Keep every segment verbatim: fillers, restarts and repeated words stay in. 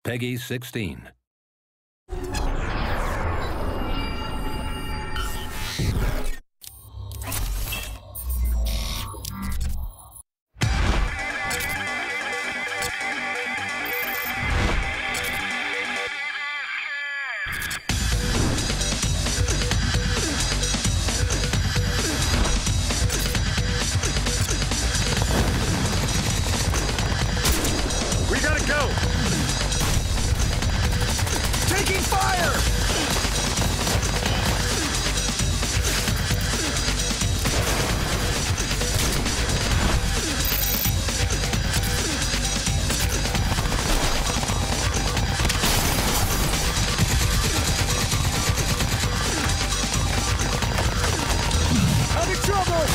Peggy sixteen. We gotta go! Taking fire! Having trouble!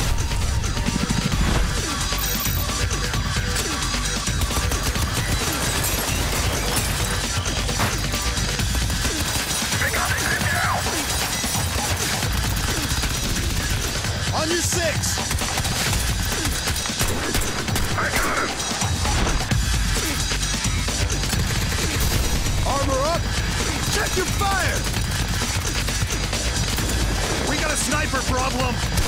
On your six! I got him! Armor up! Check your fire! We got a sniper problem!